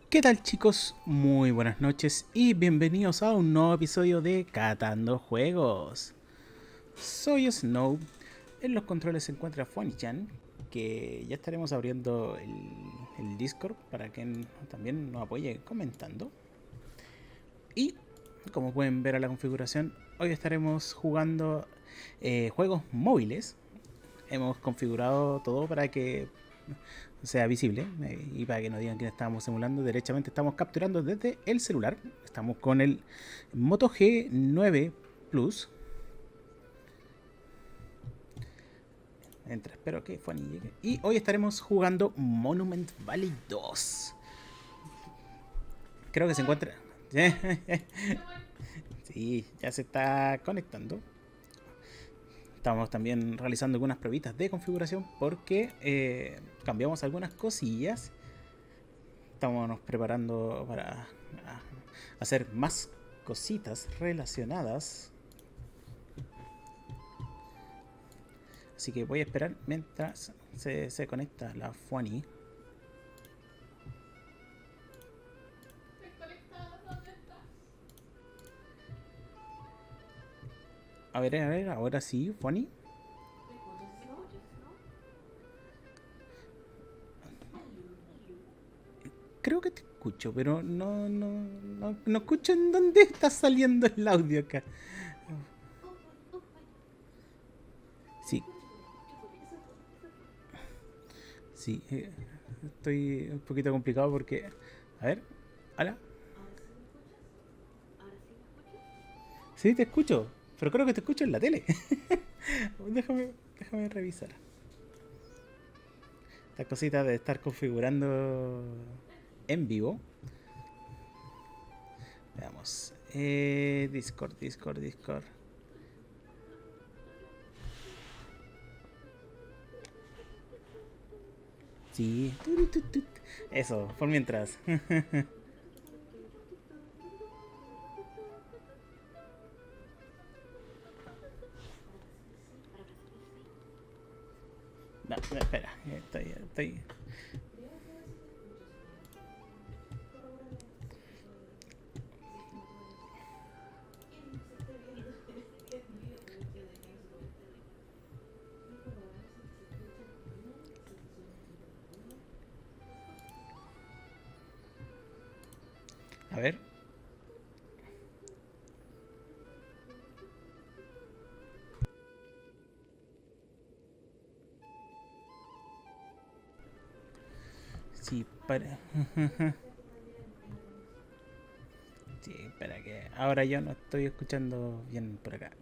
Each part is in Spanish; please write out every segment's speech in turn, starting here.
¿Qué tal, chicos? Muy buenas noches y bienvenidos a un nuevo episodio de Catando Juegos. Soy Snow, en los controles se encuentra Fuani-chan, que ya estaremos abriendo el Discord para que también nos apoye comentando. Y como pueden ver a la configuración, hoy estaremos jugando juegos móviles. Hemos configurado todo para que sea visible y para que no digan que estábamos simulando. Derechamente estamos capturando desde el celular. Estamos con el Moto G9 Plus. Espero que Fanny llegue. Y hoy estaremos jugando Monument Valley 2. Creo que se encuentra. Sí, ya se está conectando. Estamos también realizando algunas pruebitas de configuración porque cambiamos algunas cosillas. Estamos preparando para hacer más cositas relacionadas. Así que voy a esperar mientras se conecta la Fuani. A ver, ahora sí, Fuani. Creo que te escucho, pero no escucho en dónde está saliendo el audio acá. Sí, sí, estoy un poquito complicado porque... A ver, hola. Sí, te escucho, pero creo que te escucho en la tele. déjame revisar. Esta cosita de estar configurando en vivo. Veamos. Discord. Sí. Eso, por mientras. No, espera. Estoy. A ver. Sí, para. Sí, espera que. Ahora yo no estoy escuchando bien por acá.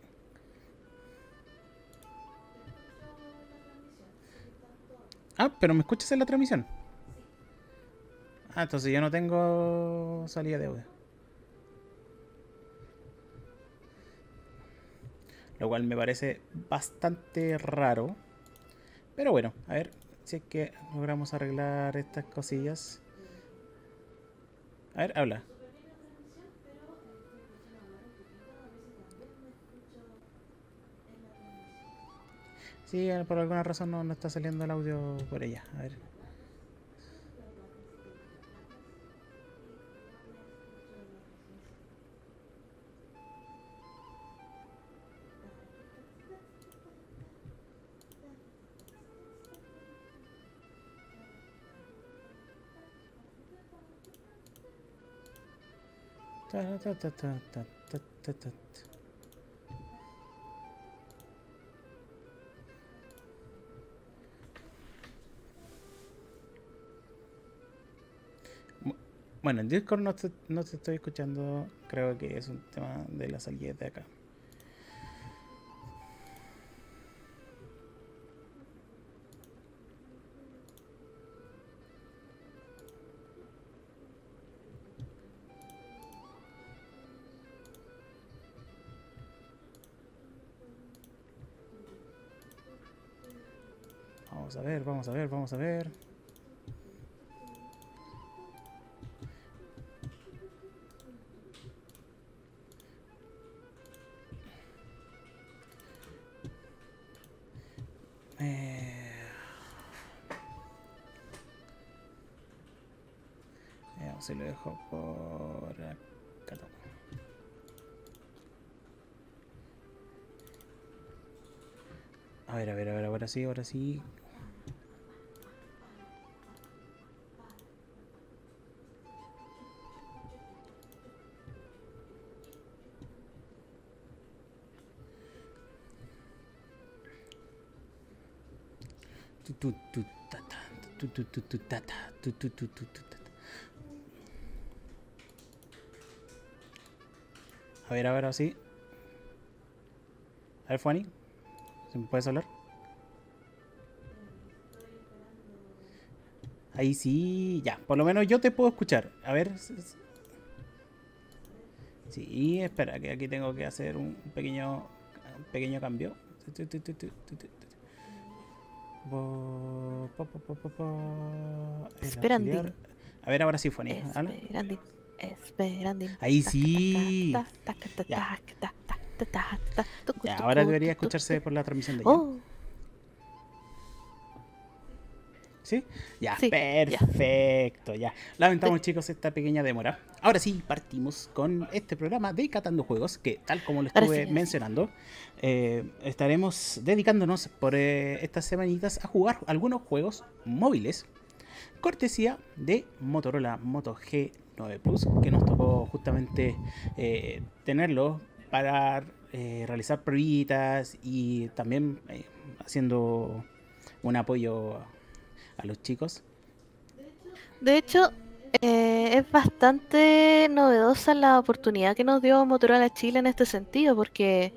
Ah, pero me escuchas en la transmisión. Ah, entonces yo no tengo salida de audio. Lo cual me parece bastante raro. Pero bueno, a ver si es que logramos arreglar estas cosillas. A ver, habla. Sí, por alguna razón no está saliendo el audio por ella. A ver. Ta, ta, ta, ta, ta, ta, ta, ta. Bueno, en Discord no te estoy escuchando. Creo que es un tema de la salida de acá. Vamos a ver. se lo dejo por acá. A ver, ahora sí, ahora sí. A ver, ahora sí. A ver, Fanny, ¿se me puedes hablar? Ahí sí, ya, por lo menos yo te puedo escuchar. A ver. Sí, espera, que aquí tengo que hacer un pequeño cambio. El auxiliar. Esperandín. A ver, ahora sí, Fanny, ¿habla? Esperandín. Esperandín. Ahí sí. Ya, ya, ahora debería escucharse por la transmisión de ella. Oh, ¿Sí? Ya, sí, ya. perfecto, ya. Lamentamos, chicos, esta pequeña demora. Ahora sí, partimos con este programa de Catando Juegos, que tal como lo Ahora sí, estuve ahora sí. mencionando, estaremos dedicándonos por estas semanitas a jugar algunos juegos móviles, cortesía de Motorola Moto G9 Plus, que nos tocó justamente tenerlo para realizar pruebitas y también haciendo un apoyo a los chicos. De hecho, es bastante novedosa la oportunidad que nos dio Motorola Chile en este sentido, porque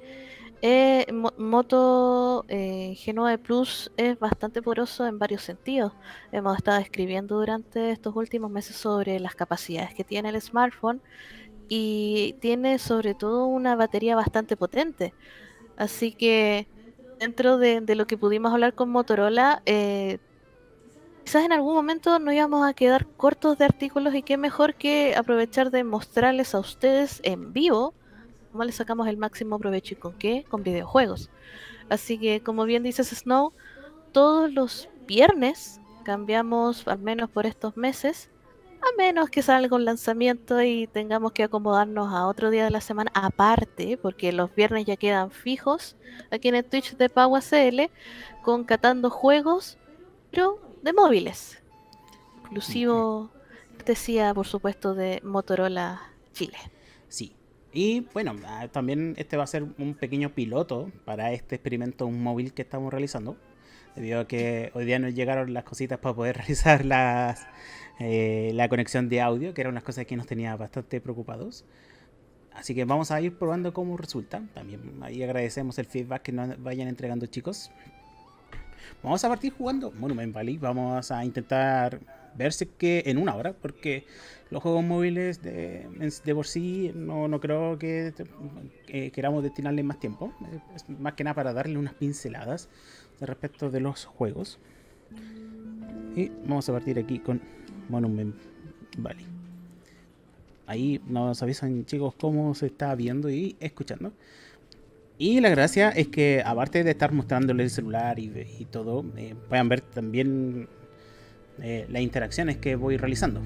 Moto G9 Plus es bastante poroso en varios sentidos. Hemos estado escribiendo durante estos últimos meses sobre las capacidades que tiene el smartphone y tiene sobre todo una batería bastante potente. Así que dentro de lo que pudimos hablar con Motorola, quizás en algún momento no íbamos a quedar cortos de artículos y qué mejor que aprovechar de mostrarles a ustedes en vivo cómo les sacamos el máximo provecho y con qué, con videojuegos. Así que como bien dices Snow, todos los viernes cambiamos, al menos por estos meses, a menos que salga un lanzamiento y tengamos que acomodarnos a otro día de la semana aparte, porque los viernes ya quedan fijos aquí en el Twitch de PauACL, con Catando Juegos, pero de móviles. Exclusivo, decía por supuesto, de Motorola Chile. Sí. Y bueno, también este va a ser un pequeño piloto para este experimento un móvil que estamos realizando. Debido a que hoy día nos llegaron las cositas para poder realizar la conexión de audio, que eran unas cosas que nos tenía bastante preocupados. Así que vamos a ir probando cómo resulta. También ahí agradecemos el feedback que nos vayan entregando, chicos. Vamos a partir jugando Monument Valley. Vamos a intentar ver si es que en una hora, porque los juegos móviles de por sí no creo que queramos destinarle más tiempo. Es más que nada para darle unas pinceladas de respecto de los juegos. Y vamos a partir aquí con Monument Valley. Ahí nos avisan, chicos, cómo se está viendo y escuchando. Y la gracia es que, aparte de estar mostrándoles el celular y todo, puedan ver también las interacciones que voy realizando.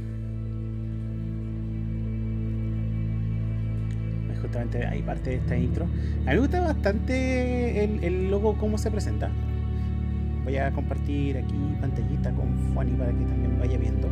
Justamente ahí parte de esta intro. A mí me gusta bastante el logo, cómo se presenta. Voy a compartir aquí pantallita con Fanny para que también vaya viendo.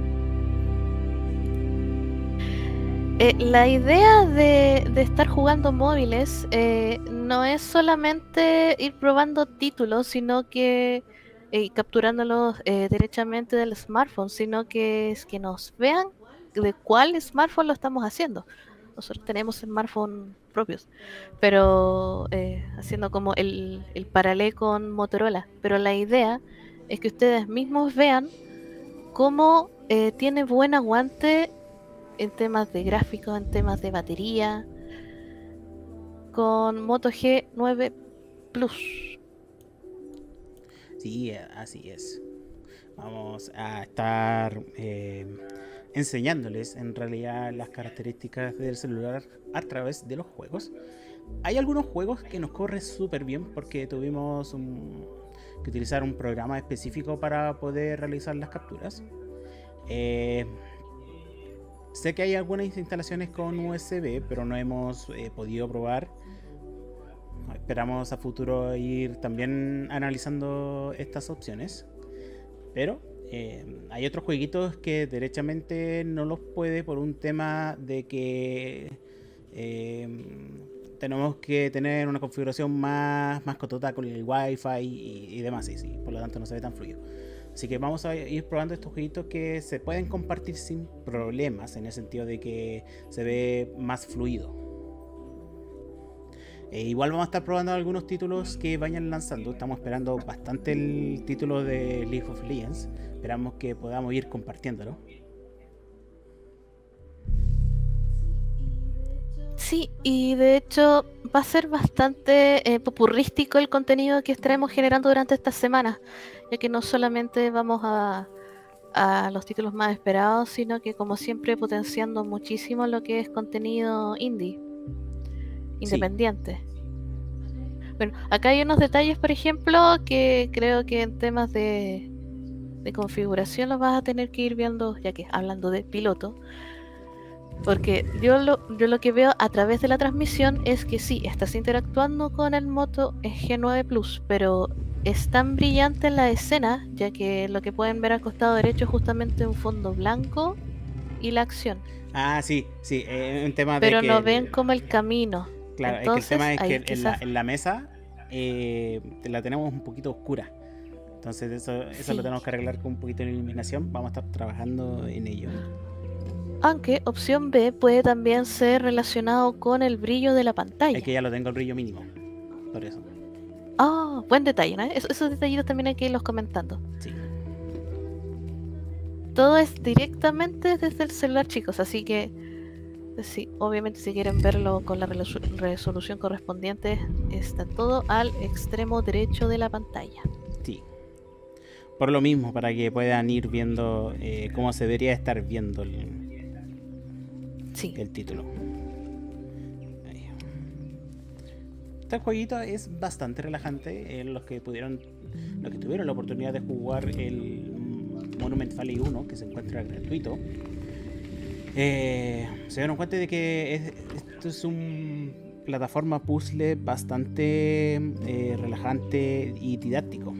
La idea de estar jugando móviles no es solamente ir probando títulos, sino que capturándolos derechamente del smartphone, sino que es que nos vean de cuál smartphone lo estamos haciendo. Nosotros tenemos smartphones propios, pero haciendo como el paralelo con Motorola. Pero la idea es que ustedes mismos vean cómo tiene buen aguante en temas de gráficos, en temas de batería, con Moto G9 Plus. Sí, así es. Vamos a estar enseñándoles en realidad las características del celular a través de los juegos. Hay algunos juegos que nos corren súper bien porque tuvimos que utilizar un programa específico para poder realizar las capturas. Sé que hay algunas instalaciones con USB, pero no hemos podido probar. Esperamos a futuro ir también analizando estas opciones. Pero hay otros jueguitos que derechamente no los puede por un tema de que tenemos que tener una configuración más cotota con el Wi-Fi y demás, y por lo tanto no se ve tan fluido. Así que vamos a ir probando estos jueguitos que se pueden compartir sin problemas, en el sentido de que se ve más fluido. Igual vamos a estar probando algunos títulos que vayan lanzando. Estamos esperando bastante el título de League of Legends. Esperamos que podamos ir compartiéndolo. Sí, y de hecho va a ser bastante popurrístico el contenido que estaremos generando durante estas semanas, ya que no solamente vamos a los títulos más esperados, sino que como siempre potenciando muchísimo lo que es contenido indie, independiente. Sí. Bueno, acá hay unos detalles, por ejemplo, que creo que en temas de configuración los vas a tener que ir viendo, ya que hablando de piloto. Porque yo lo que veo a través de la transmisión es que sí, estás interactuando con el Moto G9 Plus, pero es tan brillante en la escena, ya que lo que pueden ver al costado derecho es justamente un fondo blanco y la acción. Ah, sí, un tema pero de que... Pero no ven como el camino. Claro, entonces, es que el tema es que en la mesa la tenemos un poquito oscura. Entonces eso sí, lo tenemos que arreglar con un poquito de iluminación. Vamos a estar trabajando en ello. Aunque opción B puede también ser relacionado con el brillo de la pantalla. Es que ya lo tengo el brillo mínimo, por eso. Ah, buen detalle, ¿no? Esos detallitos también hay que irlos comentando. Sí. Todo es directamente desde el celular, chicos, así que sí, obviamente si quieren verlo con la resolución correspondiente, está todo al extremo derecho de la pantalla. Sí. Por lo mismo, para que puedan ir viendo cómo se debería estar viendo el título. Ahí. Este jueguito es bastante relajante. Los que tuvieron la oportunidad de jugar el Monument Valley 1, que se encuentra gratuito, se dieron cuenta de que esto es un plataforma puzzle bastante relajante y didáctico.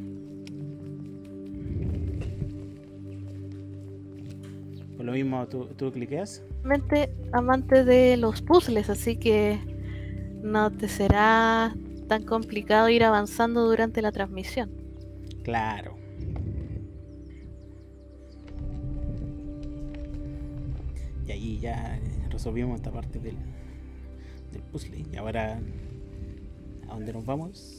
Por lo mismo, ¿tú cliqueas? Amante de los puzzles, así que no te será tan complicado ir avanzando durante la transmisión. Claro. Y ahí ya resolvimos esta parte del puzzle. Y ahora, ¿a dónde nos vamos?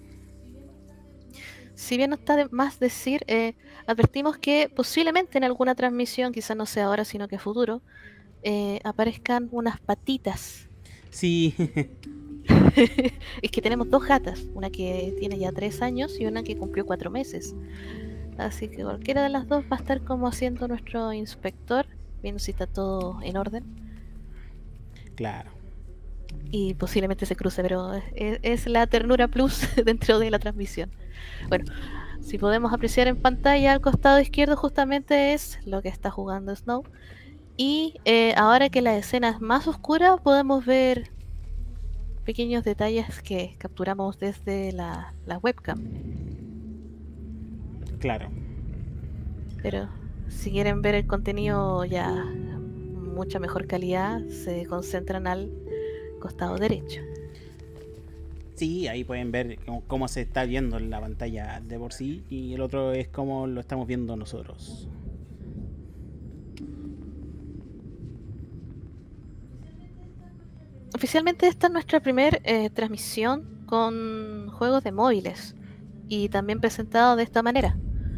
Si bien no está de más decir, advertimos que posiblemente en alguna transmisión, quizás no sea ahora sino que futuro, aparezcan unas patitas. Sí. Es que tenemos dos gatas, una que tiene ya 3 años y una que cumplió 4 meses. Así que cualquiera de las dos va a estar como haciendo nuestro inspector, viendo si está todo en orden. Claro. Y posiblemente se cruce, pero es la ternura plus dentro de la transmisión. Bueno, si podemos apreciar en pantalla al costado izquierdo justamente es lo que está jugando Snow. Y ahora que la escena es más oscura podemos ver pequeños detalles que capturamos desde la webcam. Claro. Pero si quieren ver el contenido ya mucha mejor calidad, se concentran al costado derecho. Sí, ahí pueden ver cómo se está viendo en la pantalla de por sí, y el otro es cómo lo estamos viendo nosotros. Oficialmente esta es nuestra primera transmisión con juegos de móviles y también presentado de esta manera.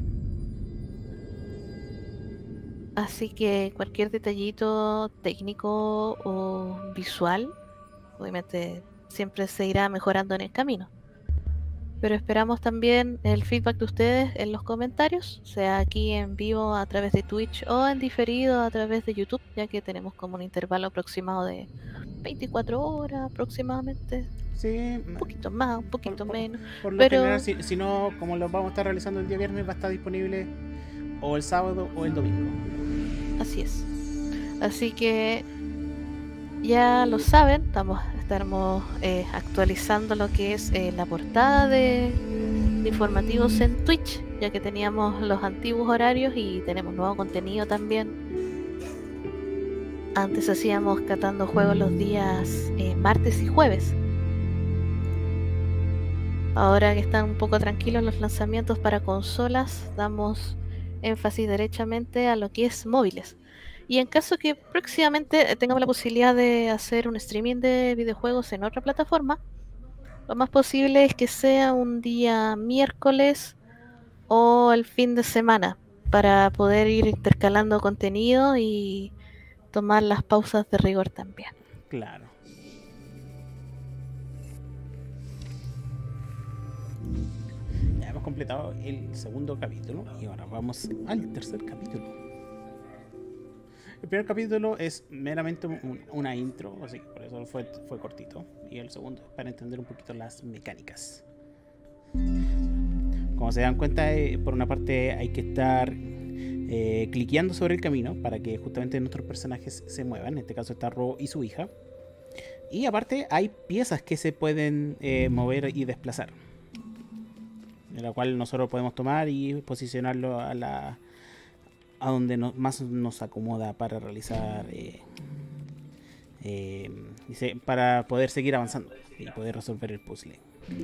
Así que cualquier detallito técnico o visual, obviamente siempre se irá mejorando en el camino. Pero esperamos también el feedback de ustedes en los comentarios, sea aquí en vivo a través de Twitch o en diferido a través de YouTube, ya que tenemos como un intervalo aproximado de 24 horas aproximadamente. Sí, un poquito más, un poquito menos. Por lo general, si no, como lo vamos a estar realizando el día viernes, va a estar disponible o el sábado o el domingo. Así es. Así que ya lo saben, estaremos actualizando lo que es la portada de informativos en Twitch, ya que teníamos los antiguos horarios y tenemos nuevo contenido también. Antes hacíamos catando juegos los días martes y jueves. Ahora que están un poco tranquilos los lanzamientos para consolas, damos énfasis derechamente a lo que es móviles. Y en caso que próximamente tengamos la posibilidad de hacer un streaming de videojuegos en otra plataforma, lo más posible es que sea un día miércoles o el fin de semana para poder ir intercalando contenido y tomar las pausas de rigor también. Claro. Ya hemos completado el segundo capítulo y ahora vamos al tercer capítulo. El primer capítulo es meramente una intro, así que por eso fue cortito. Y el segundo es para entender un poquito las mecánicas. Como se dan cuenta, por una parte hay que estar cliqueando sobre el camino para que justamente nuestros personajes se muevan. En este caso está Ro y su hija. Y aparte hay piezas que se pueden mover y desplazar, en la cual nosotros podemos tomar y posicionarlo a donde más nos acomoda para realizar para poder seguir avanzando y poder resolver el puzzle.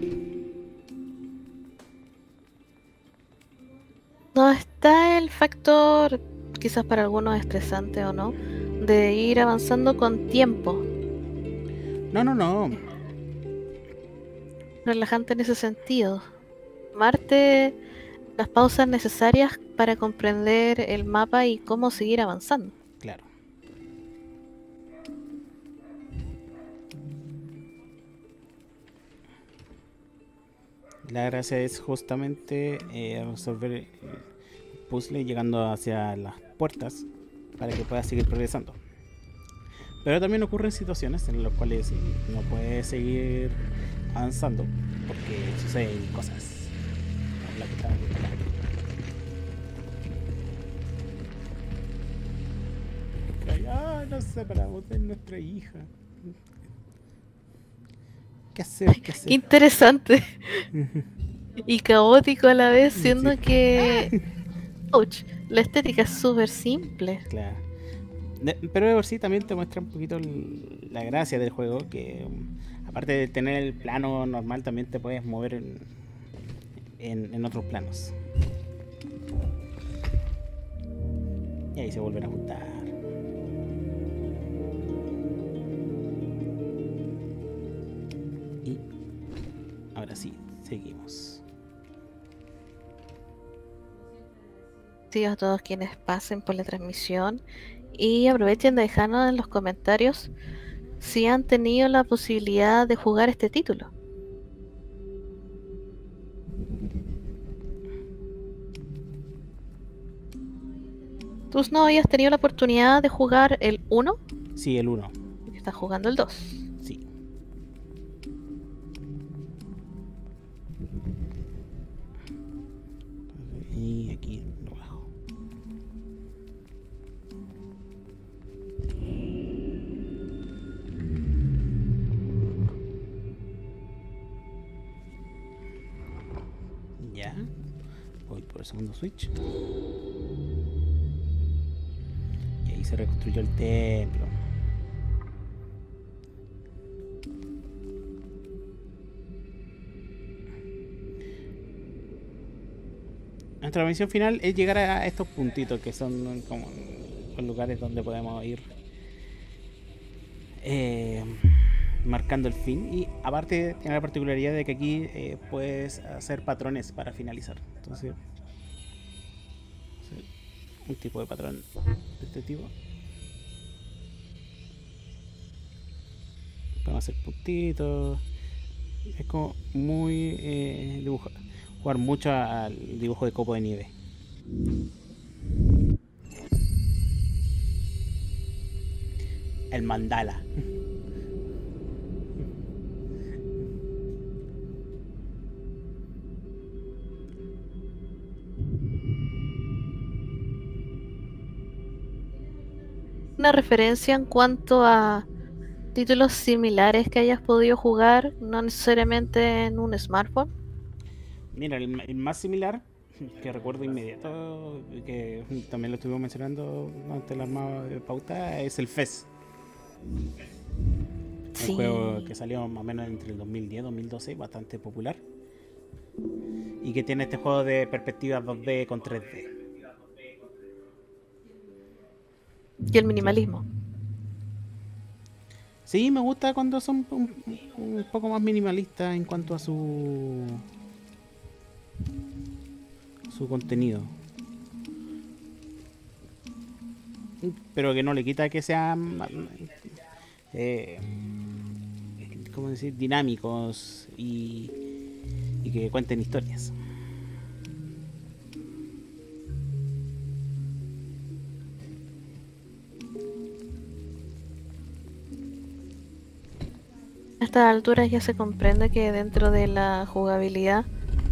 No está el factor, quizás para algunos estresante o no, de ir avanzando con tiempo. No. Relajante en ese sentido. Tomarte las pausas necesarias para comprender el mapa y cómo seguir avanzando. Claro. La gracia es justamente resolver el puzzle llegando hacia las puertas para que puedas seguir progresando. Pero también ocurren situaciones en las cuales no puedes seguir avanzando porque suceden cosas. Nos separamos de nuestra hija. ¿Qué hacer? Qué interesante. Y caótico a la vez, siendo que ouch, la estética es súper simple. Claro. Pero de por sí también te muestra un poquito la gracia del juego, que aparte de tener el plano normal, también te puedes mover en otros planos. Y ahí se vuelven a juntar. Y ahora sí, seguimos. Sí, a todos quienes pasen por la transmisión y aprovechen de dejarnos en los comentarios si han tenido la posibilidad de jugar este título. ¿Tú no habías tenido la oportunidad de jugar el 1? Sí, el 1. Estás jugando el 2. Sí. Y aquí lo bajo. Ya. Voy por el segundo switch. Y ahí se reconstruyó el templo. Nuestra misión final es llegar a estos puntitos que son como los lugares donde podemos ir marcando el fin. Y aparte tiene la particularidad de que aquí puedes hacer patrones para finalizar. Entonces, un tipo de patrón de este tipo. Podemos hacer puntitos. Es como muy jugar mucho al dibujo de copo de nieve. El mandala. una referencia en cuanto a títulos similares que hayas podido jugar, no necesariamente en un smartphone? Mira, el más similar que recuerdo inmediato, que también lo estuvimos mencionando ante la armada de pauta, es el FES. Un juego que Sí. salió más o menos entre el 2010 y 2012, bastante popular. Y que tiene este juego de perspectiva 2D con 3D. Y el minimalismo. Sí, me gusta cuando son un poco más minimalistas en cuanto a su contenido. Pero que no le quita que sean, eh, ¿cómo decir?, dinámicos y que cuenten historias. A estas alturas ya se comprende que dentro de la jugabilidad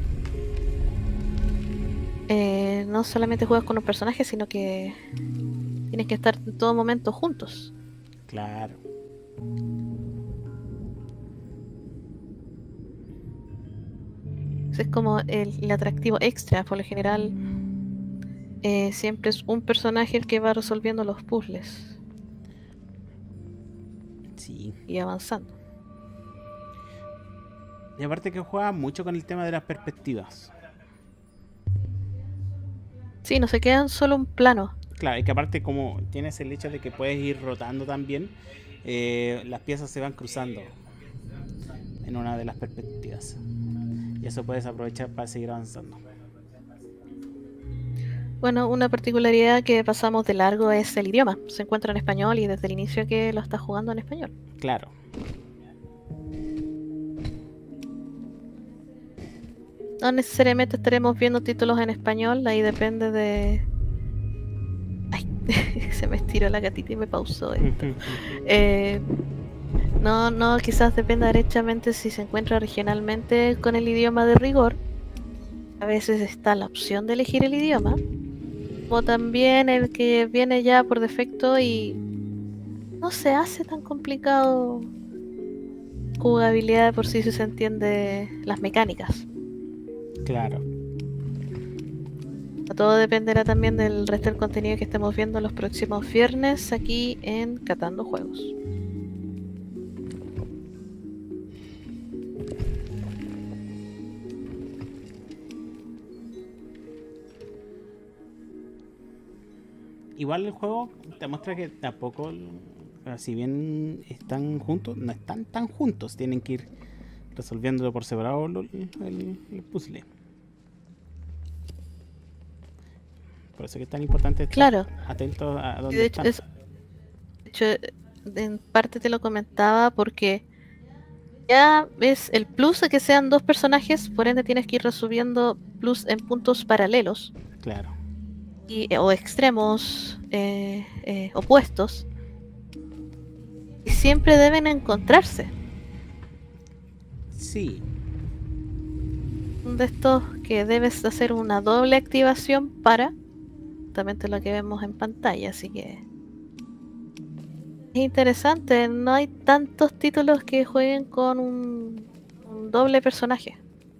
no solamente juegas con un personaje, sino que tienes que estar en todo momento juntos. Claro. Ese es como el atractivo extra. Por lo general, siempre es un personaje el que va resolviendo los puzzles Sí. y avanzando. Y aparte que juega mucho con el tema de las perspectivas. Sí, no se queda en solo un plano. Claro, es que aparte como tienes el hecho de que puedes ir rotando también, las piezas se van cruzando en una de las perspectivas. Y eso puedes aprovechar para seguir avanzando. Bueno, una particularidad que pasamos de largo es el idioma. Se encuentra en español y desde el inicio que lo estás jugando en español. Claro. No necesariamente estaremos viendo títulos en español, ahí depende de... Ay, se me estiró la gatita y me pausó esto. No, quizás dependa derechamente si se encuentra regionalmente con el idioma de rigor. A veces está la opción de elegir el idioma, como también el que viene ya por defecto y no se hace tan complicado jugabilidad de por sí si se entiende las mecánicas. Claro. Todo dependerá también del resto del contenido que estemos viendo los próximos viernes aquí en Catando Juegos. Igual el juego te muestra que tampoco, si bien están juntos, no están tan juntos. Tienen que ir resolviéndolo por separado el puzzle. Por eso que es tan importante estar Claro, atentos a y dónde de hecho, están. de hecho, en parte te lo comentaba porque ya ves el plus de que sean dos personajes, por ende tienes que ir resolviendo plus en puntos paralelos Claro. o extremos opuestos y siempre deben encontrarse. Sí. De estos que debes hacer una doble activación para justamente lo que vemos en pantalla, así que es interesante, no hay tantos títulos que jueguen con un doble personaje.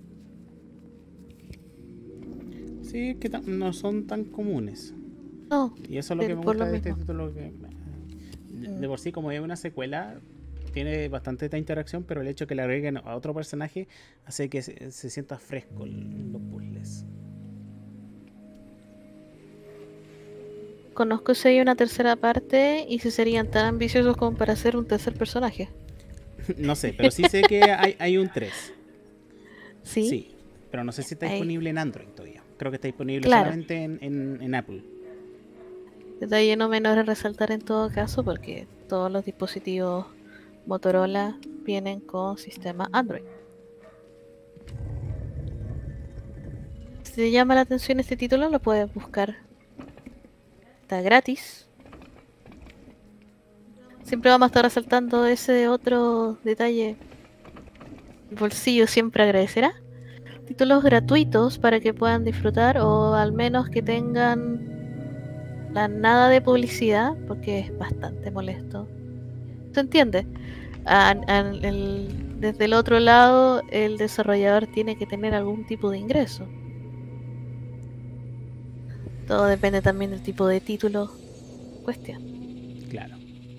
Sí, que no son tan comunes. No, Y eso es lo que me por gusta lo de este mismo. título. De por sí, como es una secuela, tiene bastante esta interacción, pero el hecho de que le agreguen a otro personaje hace que se sienta fresco los puzzles. Conozco si hay una tercera parte y si serían tan ambiciosos como para hacer un tercer personaje. No sé, pero sí sé que hay un 3. Sí, Sí, pero no sé si está ahí. disponible en Android todavía. Creo que está disponible Claro. solamente en Apple. Detalle no menor a resaltar en todo caso porque todos los dispositivos Motorola vienen con sistema Android. Si te llama la atención este título, lo puedes buscar. Está gratis. Siempre vamos a estar resaltando ese otro detalle. El bolsillo siempre agradecerá. Títulos gratuitos para que puedan disfrutar o al menos que tengan la nada de publicidad, porque es bastante molesto. ¿Se entiende? Desde el otro lado, el desarrollador tiene que tener algún tipo de ingreso. Todo depende también del tipo de título en cuestión. Claro.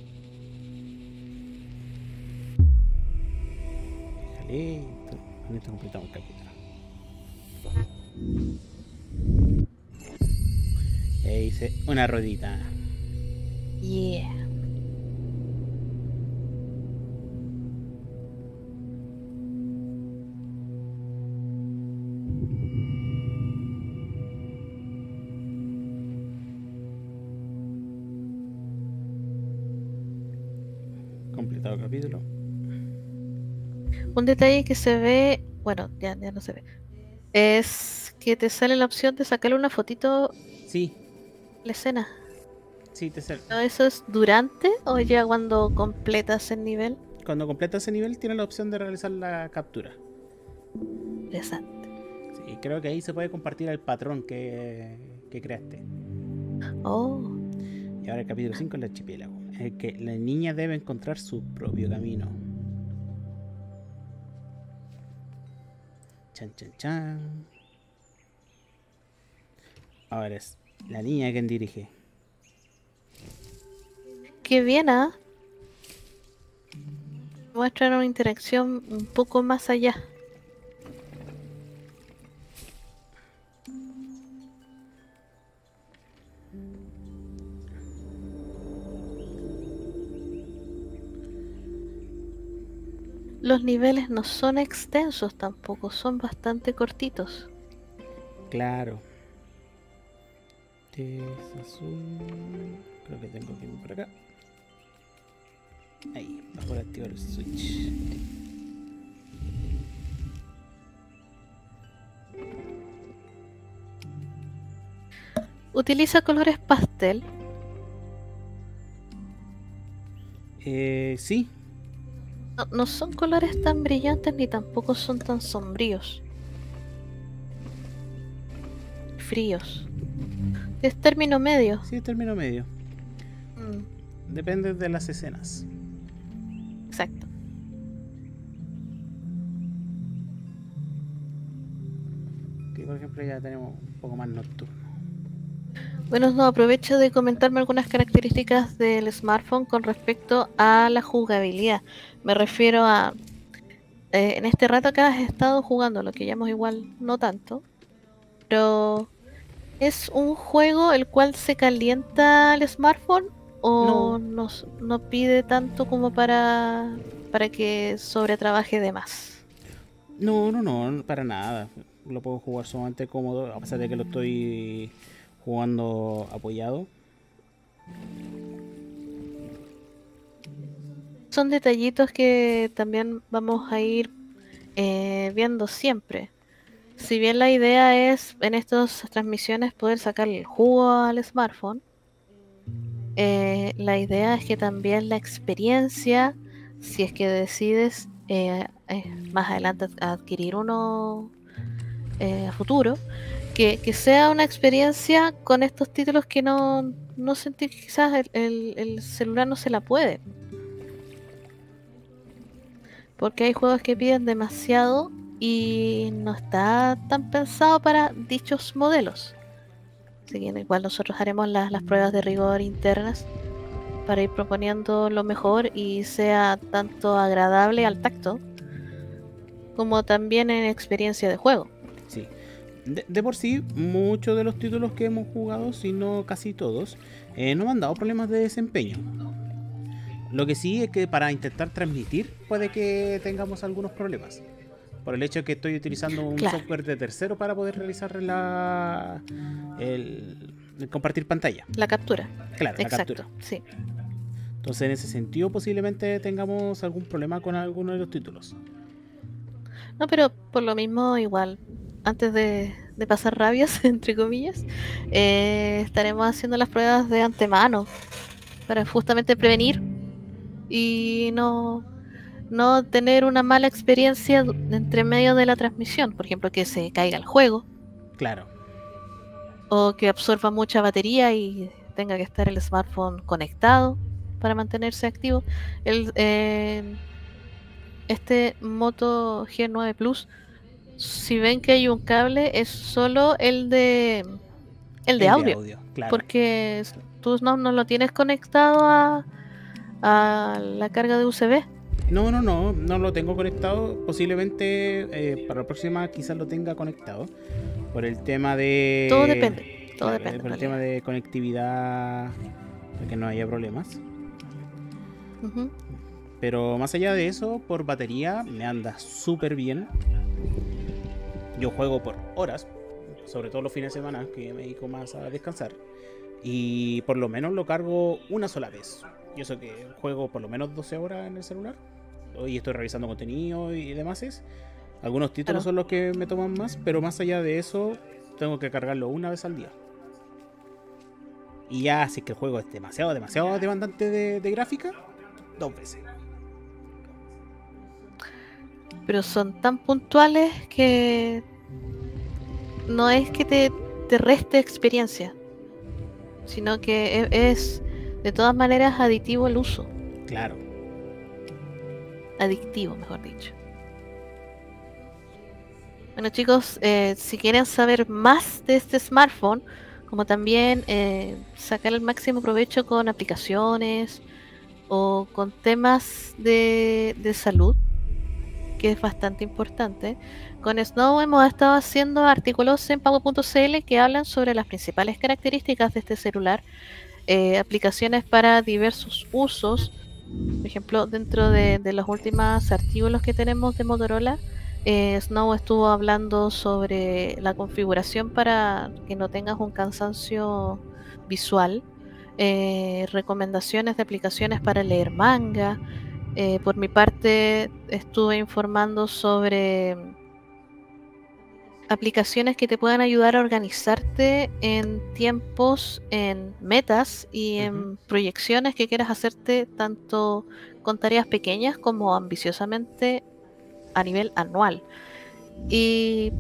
Déjale. Con esto completamos el capítulo. E hice una rodita. Yeah. Completado el capítulo. Un detalle que se ve, bueno, ya no se ve, es que te sale la opción de sacarle una fotito Sí, a la escena. sí, te sale. ¿No ¿Eso es durante o ya cuando completas el nivel? Cuando completas ese nivel, tienes la opción de realizar la captura. Interesante. Sí, creo que ahí se puede compartir el patrón que creaste. Oh, Y ahora el capítulo 5 es el archipiélago. En el que la niña debe encontrar su propio camino. Chan, chan, chan. Ahora es la niña quien dirige. qué bien, ¿ah? Muestran una interacción un poco más allá. Los niveles no son extensos tampoco, son bastante cortitos. Claro. Es azul. Creo que tengo que ir por acá. Ahí, bajo el activar el switch. Utiliza colores pastel. Sí. No son colores tan brillantes ni tampoco son tan sombríos. Fríos. Es término medio. Sí, es término medio. Mm, Depende de las escenas. exacto. Que por ejemplo ya tenemos un poco más nocturno. Bueno, no, aprovecho de comentarme algunas características del smartphone con respecto a la jugabilidad. Me refiero a... en este rato acá has estado jugando, lo que llamo igual no tanto, pero ¿es un juego el cual se calienta el smartphone o No, no pide tanto como para que sobretrabaje de más? no, para nada. Lo puedo jugar sumamente cómodo, a pesar de que lo estoy jugando apoyado. Son detallitos que también vamos a ir viendo siempre. Si bien la idea es en estas transmisiones poder sacarle el jugo al smartphone, la idea es que también la experiencia, si es que decides más adelante adquirir uno a futuro, que sea una experiencia con estos títulos que no sentir que quizás el celular no se la puede. Porque hay juegos que piden demasiado y no está tan pensado para dichos modelos. Así que igual nosotros haremos las pruebas de rigor internas para ir proponiendo lo mejor y sea tanto agradable al tacto como también en experiencia de juego. Sí. De por sí, muchos de los títulos que hemos jugado, si no casi todos, no me han dado problemas de desempeño. Lo que sí es que para intentar transmitir puede que tengamos algunos problemas. Por el hecho de que estoy utilizando un Claro. software de tercero para poder realizar el compartir pantalla. La captura. Claro, la Exacto, captura. sí. Entonces en ese sentido posiblemente tengamos algún problema con alguno de los títulos. No, pero por lo mismo igual, antes de pasar rabias, entre comillas, estaremos haciendo las pruebas de antemano para justamente prevenir y no tener una mala experiencia entre medio de la transmisión. Por ejemplo, que se caiga el juego Claro. o que absorba mucha batería y tenga que estar el smartphone conectado para mantenerse activo. Este Moto G9 Plus, si ven que hay un cable, es solo el de audio, claro. porque tú no lo tienes conectado a la carga de USB. No lo tengo conectado. Posiblemente para la próxima quizás lo tenga conectado. Por el tema de... Todo depende. Por el tema de conectividad, para que no haya problemas. Pero más allá de eso, por batería me anda súper bien. Yo juego por horas, sobre todo los fines de semana, que me dedico más a descansar. Y por lo menos lo cargo una sola vez. Yo sé que juego por lo menos 12 horas en el celular. Hoy estoy revisando contenido y demás. Algunos títulos son los que me toman más, pero más allá de eso, tengo que cargarlo una vez al día. Y ya, si es que el juego es demasiado demandante de gráfica, 2 veces. Pero son tan puntuales que no es que te reste experiencia, sino que es de todas maneras aditivo el uso. Claro. Adictivo, mejor dicho. Bueno, chicos, si quieren saber más de este smartphone, como también sacar el máximo provecho con aplicaciones o con temas de salud, que es bastante importante, con Snow hemos estado haciendo artículos en Pago.cl que hablan sobre las principales características de este celular, aplicaciones para diversos usos. Por ejemplo, dentro de los últimos artículos que tenemos de Motorola, Snow estuvo hablando sobre la configuración para que no tengas un cansancio visual, recomendaciones de aplicaciones para leer manga. Por mi parte, estuve informando sobre aplicaciones que te puedan ayudar a organizarte en tiempos, en metas y en proyecciones que quieras hacerte tanto con tareas pequeñas como ambiciosamente a nivel anual. Y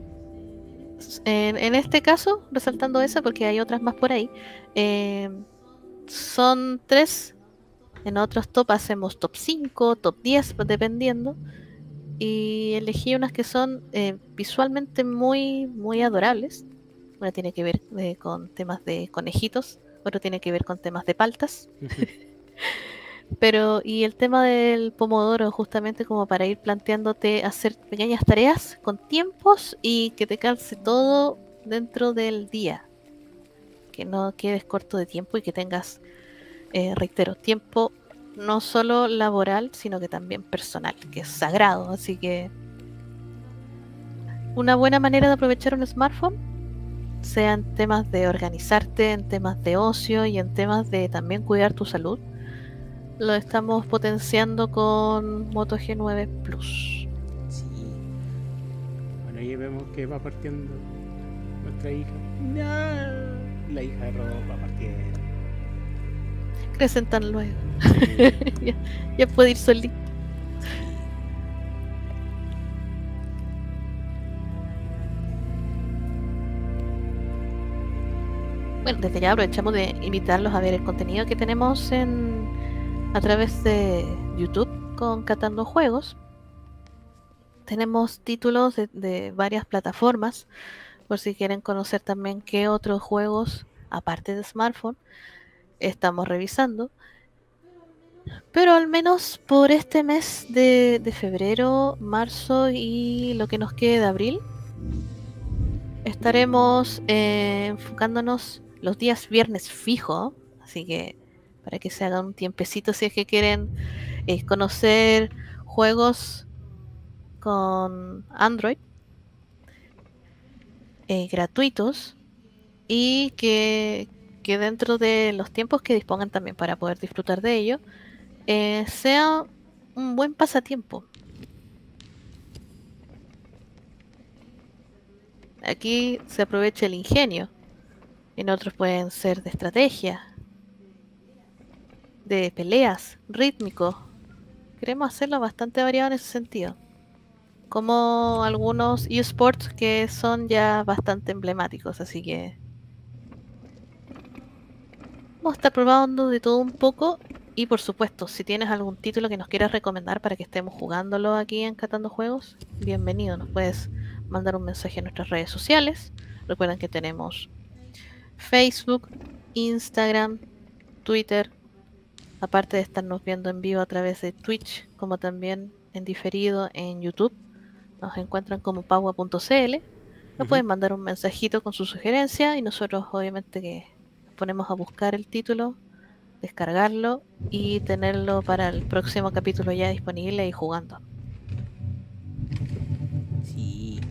en este caso, resaltando esa porque hay otras más por ahí, son 3. En otros top hacemos top 5, top 10, dependiendo. Y elegí unas que son visualmente muy, muy adorables. Una tiene que ver con temas de conejitos, otro tiene que ver con temas de paltas. Y el tema del pomodoro, justamente como para ir planteándote hacer pequeñas tareas con tiempos y que te calce todo dentro del día. Que no quedes corto de tiempo y que tengas, reitero, tiempo no solo laboral, sino que también personal, que es sagrado. Así que una buena manera de aprovechar un smartphone, sea en temas de organizarte, en temas de ocio y en temas de también cuidar tu salud, lo estamos potenciando con Moto G9 Plus. Sí. Bueno, ahí vemos que va partiendo nuestra hija. No. La hija de Rodolfo va partiendo. Crecen tan luego. ya puede ir solito. Bueno, desde ya aprovechamos de invitarlos a ver el contenido que tenemos a través de YouTube con Catando Juegos. Tenemos títulos de varias plataformas, por si quieren conocer también qué otros juegos, aparte de smartphone, estamos revisando. Pero al menos por este mes de febrero, marzo y lo que nos quede de abril, estaremos enfocándonos los días viernes fijo, así que para que se hagan un tiempecito si es que quieren conocer juegos con Android gratuitos y que dentro de los tiempos que dispongan también para poder disfrutar de ello, sea un buen pasatiempo. Aquí se aprovecha el ingenio. En otros pueden ser de estrategia, de peleas, rítmico. Queremos hacerlo bastante variado en ese sentido. Como algunos eSports que son ya bastante emblemáticos, así que Vamos a estar probando de todo un poco. Y por supuesto, si tienes algún título que nos quieras recomendar para que estemos jugándolo aquí en Catando Juegos, bienvenido. Nos puedes mandar un mensaje en nuestras redes sociales. Recuerden que tenemos Facebook, Instagram, Twitter, aparte de estarnos viendo en vivo a través de Twitch, como también en diferido en YouTube. Nos encuentran como paua.cl. Nos Ujú. pueden mandar un mensajito con su sugerencia y nosotros obviamente que nos ponemos a buscar el título, descargarlo y tenerlo para el próximo capítulo ya disponible y jugando. Sí.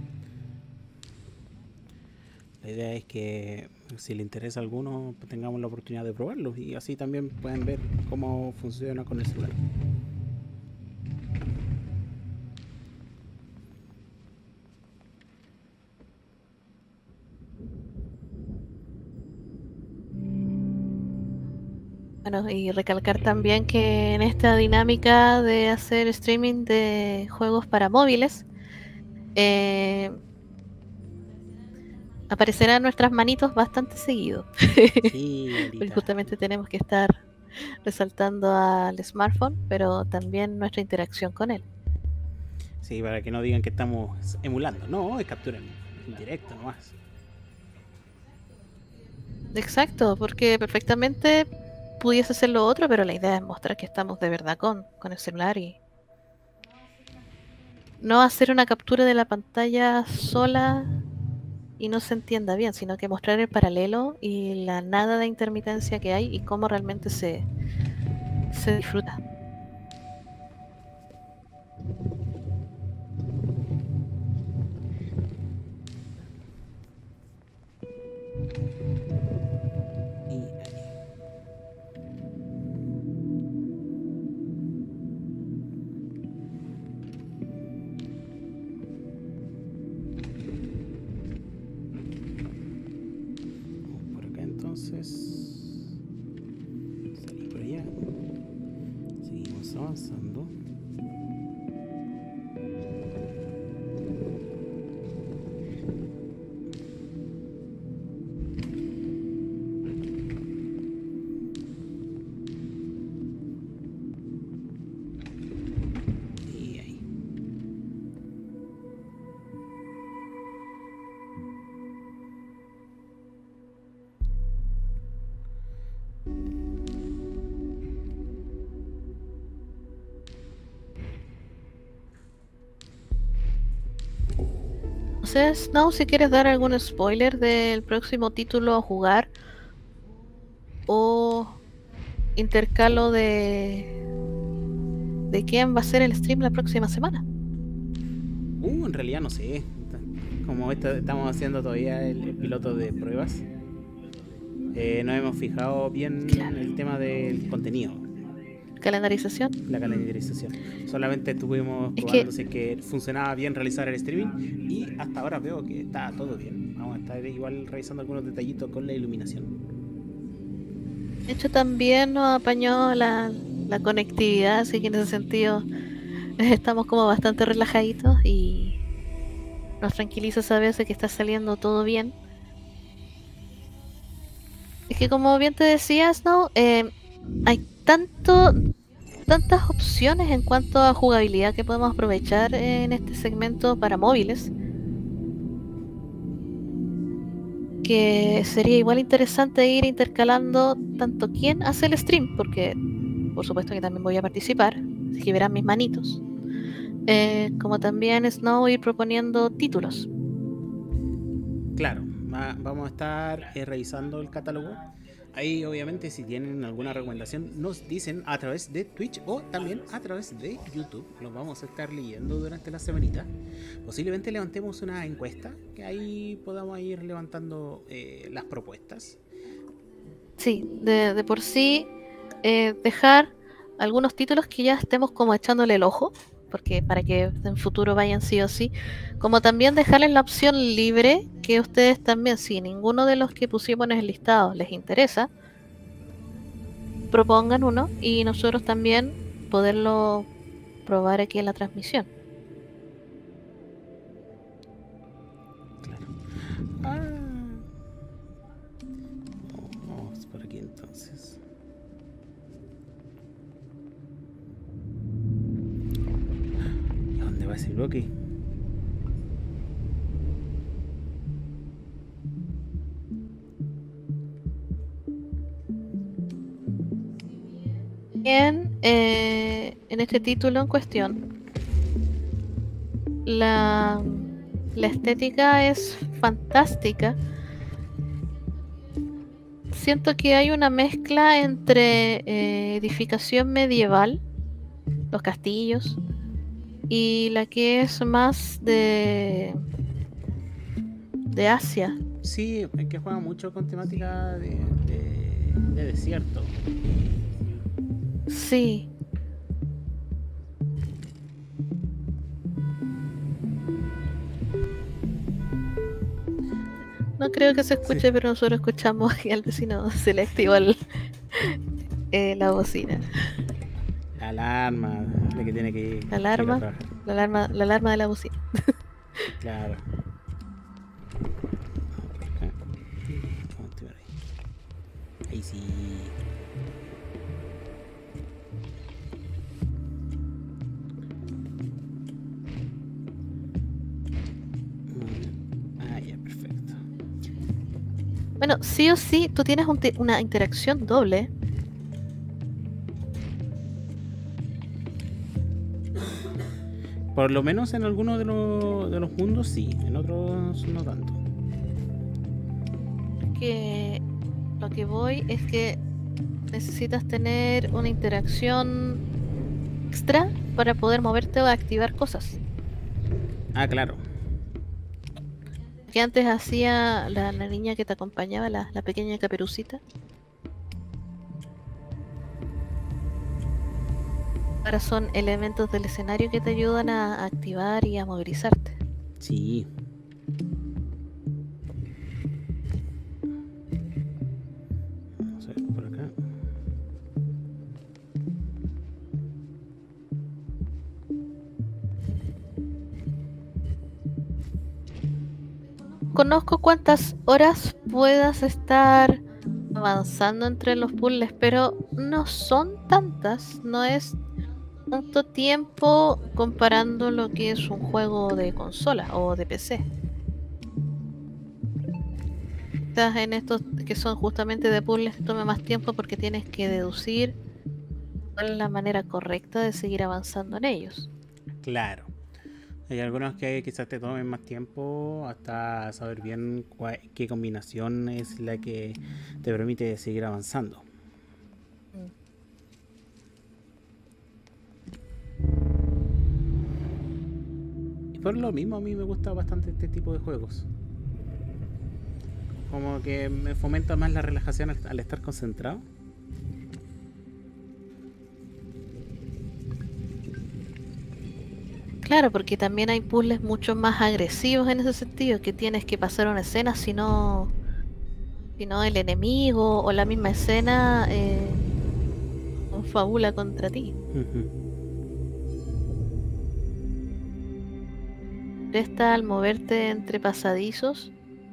La idea es que si le interesa a alguno, pues tengamos la oportunidad de probarlo y así también pueden ver cómo funciona con el celular. Bueno, y recalcar también que en esta dinámica de hacer streaming de juegos para móviles, eh, aparecerán nuestras manitos bastante seguido. Sí, Porque ahorita. justamente tenemos que estar resaltando al smartphone, pero también nuestra interacción con él. Sí, para que no digan que estamos emulando. No, es captura en directo nomás. Exacto, porque perfectamente pudiese ser lo otro, pero la idea es mostrar que estamos de verdad con el celular y no hacer una captura de la pantalla sola y no se entienda bien, sino que mostrar el paralelo y la nada de intermitencia que hay y cómo realmente se disfruta. Y ahí. Vamos por acá entonces. Salir por allá. Seguimos avanzando. Y ahí. Entonces, no, si quieres dar algún spoiler del próximo título a jugar o intercalo de quién va a ser el stream la próxima semana. En realidad no sé. Como estamos haciendo todavía el piloto de pruebas, no hemos fijado bien Claro. el tema del contenido, Calendarización. la calendarización. Solamente estuvimos Es que, probando si es que funcionaba bien realizar el streaming y hasta ahora veo que está todo bien. Vamos a estar igual revisando algunos detallitos con la iluminación. de hecho, también nos apañó la conectividad, así que en ese sentido estamos como bastante relajaditos y nos tranquiliza saber de que está saliendo todo bien. Es que como bien te decías, ¿no? Hay tantas opciones en cuanto a jugabilidad que podemos aprovechar en este segmento para móviles, que sería igual interesante ir intercalando tanto quién hace el stream, porque por supuesto que también voy a participar, así que verán mis manitos, como también Snow ir proponiendo títulos. Claro, vamos a estar revisando el catálogo. Ahí obviamente si tienen alguna recomendación nos dicen a través de Twitch o también a través de YouTube. Los vamos a estar leyendo durante la semanita. Posiblemente levantemos una encuesta que ahí podamos ir levantando las propuestas. Sí, de por sí, dejar algunos títulos que ya estemos como echándole el ojo, porque para que en futuro vayan sí o sí, como también dejarles la opción libre que ustedes también, si ninguno de los que pusimos en el listado les interesa, propongan uno y nosotros también poderlo probar aquí en la transmisión. Claro. Ah, vamos por aquí entonces. decirlo, ok. Bien, en este título en cuestión, la estética es fantástica. Siento que hay una mezcla entre edificación medieval, los castillos, y la que es más de Asia. Sí, es que juega mucho con temática de desierto. Sí. No creo que se escuche, Sí. pero nosotros escuchamos que al vecino se le activó la bocina. La alarma, de que tiene que La ir a alarma, trabajar. la alarma de la bocina. Claro. Acá. Vamos a activar ahí. Ahí sí. Muy bien. Ah, ya, perfecto. Bueno, sí o sí, tú tienes una interacción doble. Por lo menos en algunos de los mundos sí, en otros no tanto. Que lo que voy es que necesitas tener una interacción extra para poder moverte o activar cosas. Ah, claro. Que antes hacía la niña que te acompañaba, la pequeña Caperucita. Ahora son elementos del escenario que te ayudan a activar y a movilizarte. Sí. Vamos a ver por acá. Conozco cuántas horas puedas estar avanzando entre los puzzles, pero no son tantas, no es tanto tiempo comparando lo que es un juego de consola o de PC. Estás en estos que son justamente de puzzles, toma más tiempo porque tienes que deducir cuál es la manera correcta de seguir avanzando en ellos. Claro. Hay algunos que quizás te tomen más tiempo hasta saber bien qué combinación es la que te permite seguir avanzando. Mm. Y por lo mismo a mí me gusta bastante este tipo de juegos. Como que me fomenta más la relajación al estar concentrado. Claro, porque también hay puzzles mucho más agresivos en ese sentido, que tienes que pasar una escena, si no el enemigo o la misma escena confabula contra ti. Esta al moverte entre pasadizos,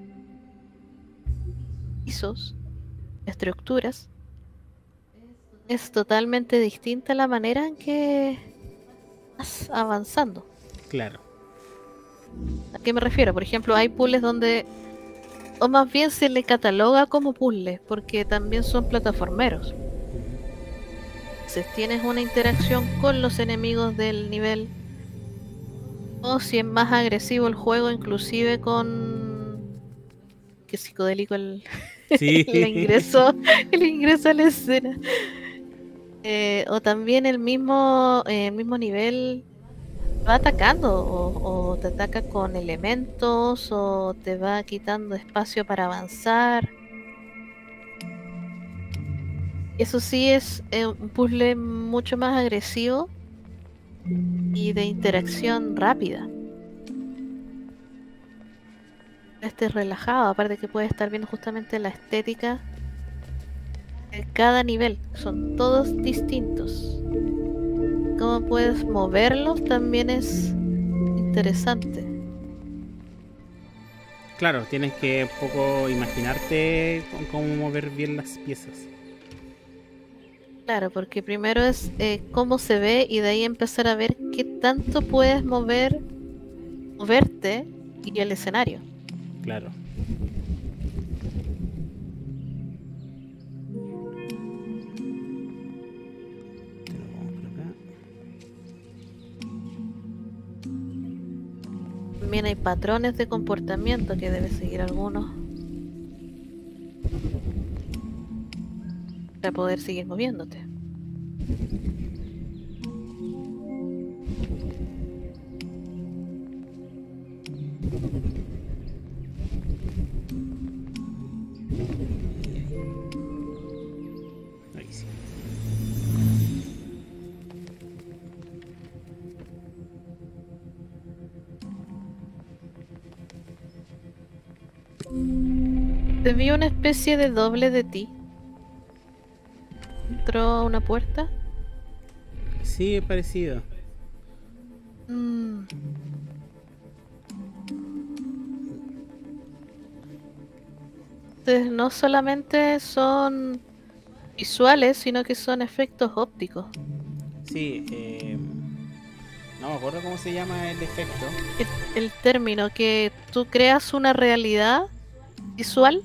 pisos, estructuras, es totalmente distinta la manera en que vas avanzando. Claro. ¿A qué me refiero? Por ejemplo, hay puzzles donde, o más bien se le cataloga como puzzles, porque también son plataformeros. Si tienes una interacción con los enemigos del nivel, o si es más agresivo el juego, inclusive con que psicodélico Sí. el ingreso a la escena. O también el mismo nivel va atacando, o te ataca con elementos, o te va quitando espacio para avanzar. Eso sí es un puzzle mucho más agresivo y de interacción rápida. Estés relajado, aparte que puedes estar viendo justamente la estética de cada nivel, son todos distintos. Cómo puedes moverlos también es interesante. Claro, tienes que un poco imaginarte cómo mover bien las piezas. Claro, porque primero es cómo se ve y de ahí empezar a ver qué tanto puedes mover verte y el escenario. Claro. Te lo pongo por acá. También hay patrones de comportamiento que debes seguir algunos para poder seguir moviéndote. Ahí sí. Te vi una especie de doble de ti. Entró a una puerta. Sí, es parecido. Mm. Entonces, no solamente son visuales, sino que son efectos ópticos. Sí, no me acuerdo cómo se llama el efecto. El término que tú creas una realidad visual,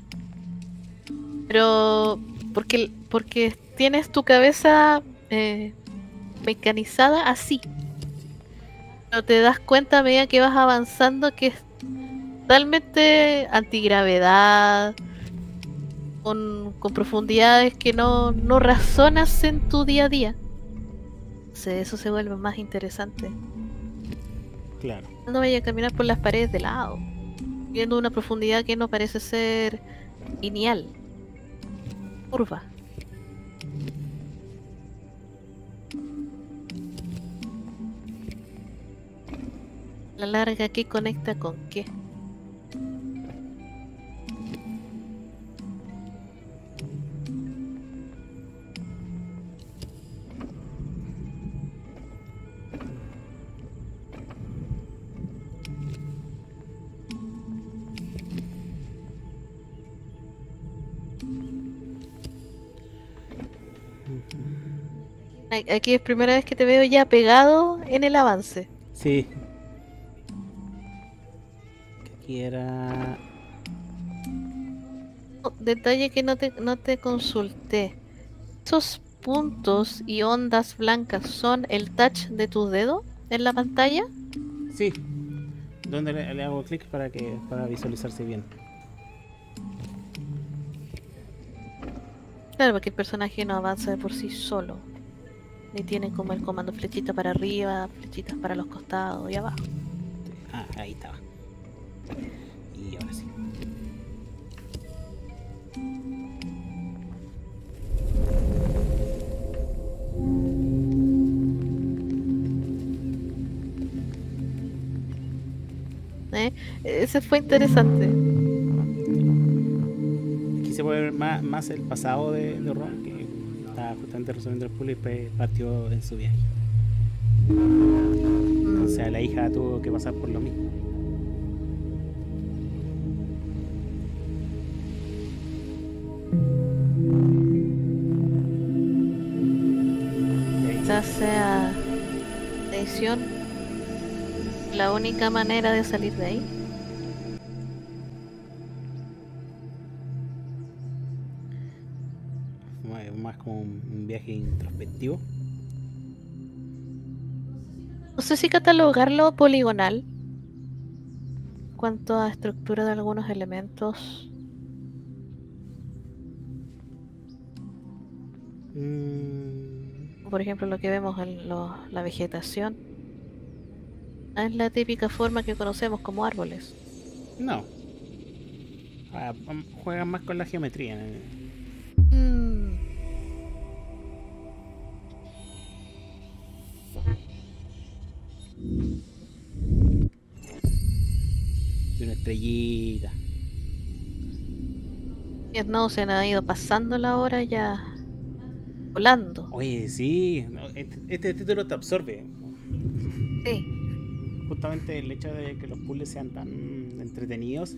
pero porque tienes tu cabeza mecanizada así. Pero te das cuenta a medida que vas avanzando que es totalmente antigravedad, con profundidades que no razonas en tu día a día. Eso se vuelve más interesante. Claro. No vaya a caminar por las paredes de lado, viendo una profundidad que no parece ser lineal, curva. La larga, ¿qué conecta con qué? Aquí es primera vez que te veo ya pegado en el avance. Sí. Aquí era... Detalle que no te consulté. ¿Esos puntos y ondas blancas son el touch de tu dedo en la pantalla? Sí. ¿Dónde le hago clic para visualizarse bien? Claro, porque el personaje no avanza de por sí solo. Ni tiene como el comando flechita para arriba, flechitas para los costados y abajo. Ah, ahí estaba. Y ahora sí. Ese fue interesante. Aquí se puede ver más el pasado de Ron, que estaba justamente resolviendo el puzzle y después partió en su viaje. Entonces a la hija tuvo que pasar por lo mismo. Quizás sea edición la única manera de salir de ahí. Más como un viaje introspectivo. No sé si catalogarlo poligonal cuanto a estructura de algunos elementos. Por ejemplo, lo que vemos en la vegetación. Es la típica forma que conocemos como árboles. No. Juegan más con la geometría. Mm, Y una estrellita. y no se han ido pasando la hora ya volando. Oye, sí. Este título te absorbe. Sí. Justamente el hecho de que los puzzles sean tan entretenidos.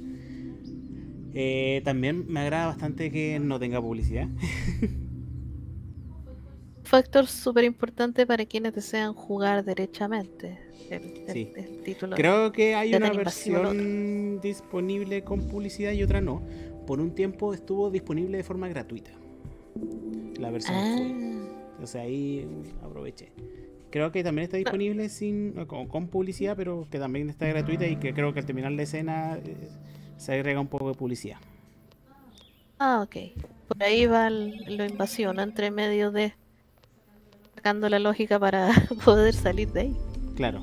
También me agrada bastante que no tenga publicidad. factor súper importante para quienes desean jugar derechamente Sí. el título. Creo que hay Ya una tan invasivo lo versión disponible con publicidad y otra no. Por un tiempo estuvo disponible de forma gratuita. La versión full. Entonces ahí aproveché. Creo que también está disponible con publicidad, pero que también está gratuita y que creo que al terminar la escena se agrega un poco de publicidad. Ah, ok. Por ahí va lo invasivo, ¿no? Entre medio de sacando la lógica para poder salir de ahí. Claro.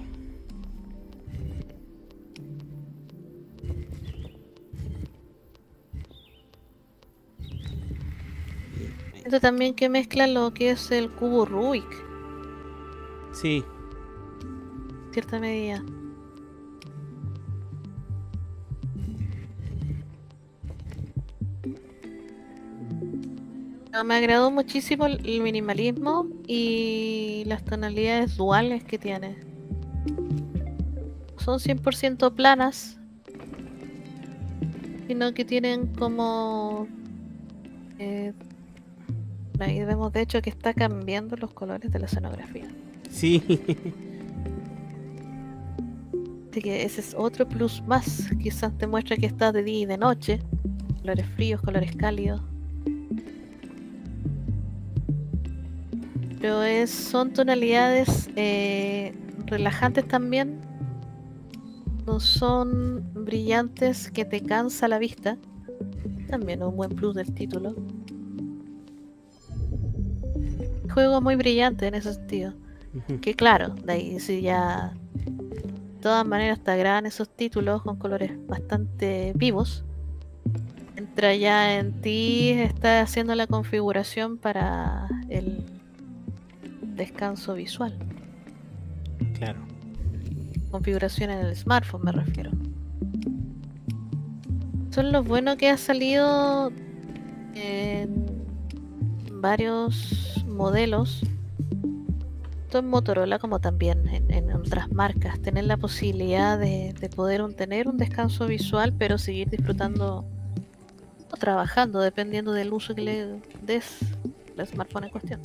Siento también que mezcla lo que es el cubo Rubik, Sí. en cierta medida. No, me agradó muchísimo el minimalismo y las tonalidades duales que tiene. Son 100% planas, sino que tienen como... ahí vemos de hecho que está cambiando los colores de la escenografía. Sí. Así que ese es otro plus más. Quizás te muestra que está de día y de noche. Colores fríos, colores cálidos. Pero son tonalidades relajantes también. No son brillantes que te cansa la vista. También un buen plus del título. Juego muy brillante en ese sentido. Que claro, de ahí sí ya... De todas maneras te agradan esos títulos con colores bastante vivos. Entra ya en ti, está haciendo la configuración para el descanso visual. Claro. Configuración en el smartphone me refiero. Eso es lo bueno que ha salido en varios modelos, tanto en Motorola como también en otras marcas, tener la posibilidad de poder tener un descanso visual, pero seguir disfrutando o trabajando, dependiendo del uso que le des al smartphone en cuestión.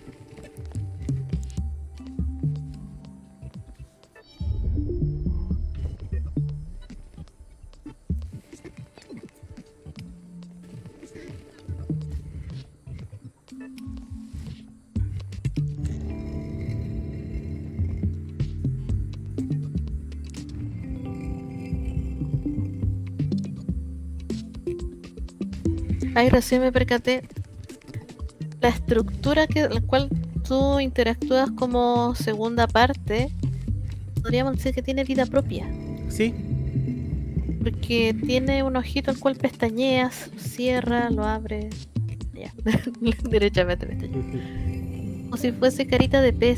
Ahí recién me percaté la estructura la cual tú interactúas como segunda parte, podríamos decir que tiene vida propia. Sí. Porque tiene un ojito al cual pestañeas, cierra, lo abre. Ya, derechamente pestañea. Como si fuese carita de pez.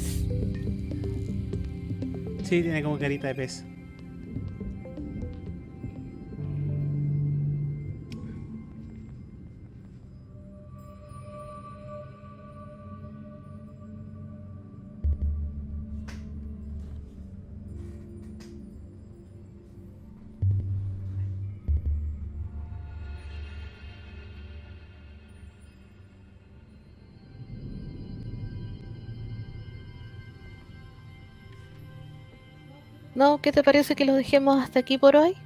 Sí, tiene como carita de pez. ¿No? ¿Qué te parece que lo dejemos hasta aquí por hoy?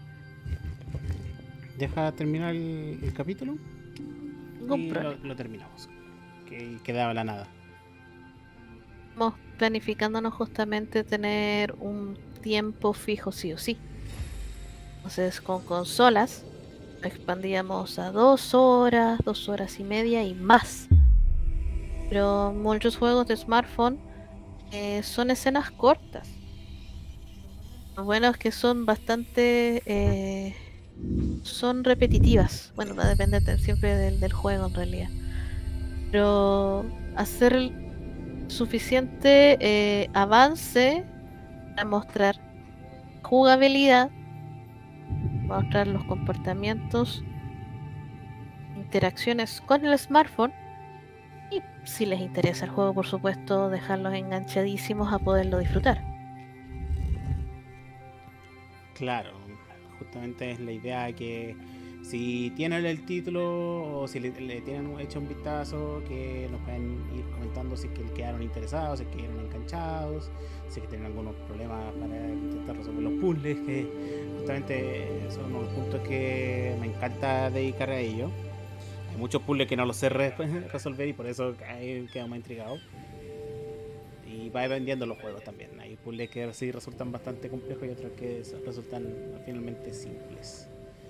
Deja terminar el capítulo Ningún y problema. lo terminamos. Que quedaba la nada. Estamos planificándonos justamente tener un tiempo fijo sí o sí. Entonces con consolas expandíamos a 2 horas, 2 horas y media y más. Pero muchos juegos de smartphone son escenas cortas. Lo bueno es que son bastante... son repetitivas. Bueno, va a depender siempre del juego en realidad. Pero hacer suficiente avance para mostrar jugabilidad, mostrar los comportamientos, interacciones con el smartphone y si les interesa el juego, por supuesto, dejarlos enganchadísimos a poderlo disfrutar. Claro, justamente es la idea que Si tienen el título o si le tienen hecho un vistazo, que nos pueden ir comentando si es que quedaron interesados, si es que quedaron enganchados, si es que tienen algunos problemas para intentar resolver los puzzles, que justamente son unos puntos que me encanta dedicar a ello. Hay muchos puzzles que no los sé resolver y por eso quedo más intrigado. Y va dependiendo los juegos también. Hay puzzles que sí resultan bastante complejos y otros que resultan finalmente simples.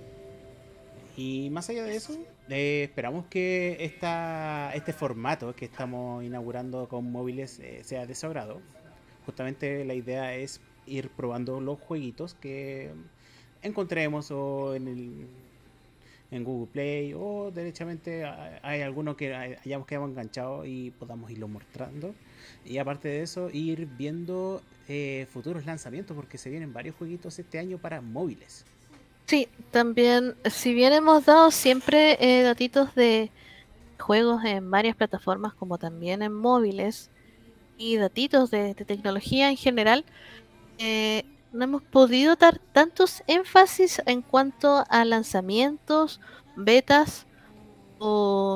Y más allá de eso, esperamos que este formato que estamos inaugurando con móviles sea de su agrado. Justamente la idea es ir probando los jueguitos que encontremos o en Google Play o derechamente hay alguno que hayamos quedado enganchado y podamos irlo mostrando. Y aparte de eso, ir viendo futuros lanzamientos porque se vienen varios jueguitos este año para móviles. Sí, también, si bien hemos dado siempre datitos de juegos en varias plataformas, como también en móviles, y datitos de tecnología en general, no hemos podido dar tantos énfasis en cuanto a lanzamientos, betas o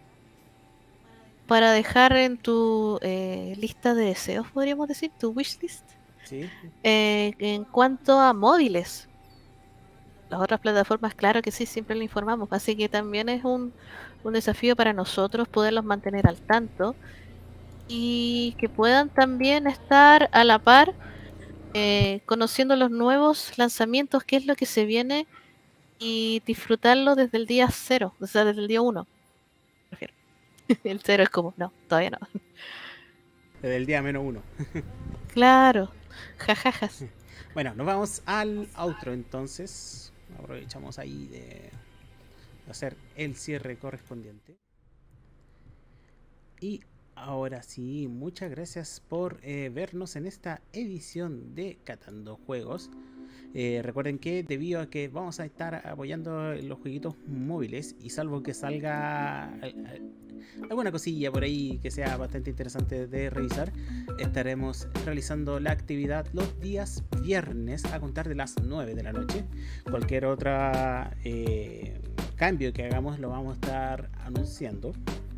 para dejar en tu lista de deseos, podríamos decir, tu wishlist, ¿Sí? en cuanto a móviles. Las otras plataformas, claro que sí, siempre lo informamos, así que también es un desafío para nosotros poderlos mantener al tanto y que puedan también estar a la par conociendo los nuevos lanzamientos, qué es lo que se viene y disfrutarlo desde el día cero, o sea, desde el día uno, prefiero. El cero es como, no, todavía no. Desde el día -1. Claro, jajajas. Bueno, nos vamos al outro entonces. Aprovechamos ahí de hacer el cierre correspondiente. Y ahora sí, muchas gracias por vernos en esta edición de Catando Juegos. Recuerden que debido a que vamos a estar apoyando los jueguitos móviles y salvo que salga alguna cosilla por ahí que sea bastante interesante de revisar, estaremos realizando la actividad los días viernes a contar de las 9 de la noche. Cualquier otra cambio que hagamos lo vamos a estar anunciando.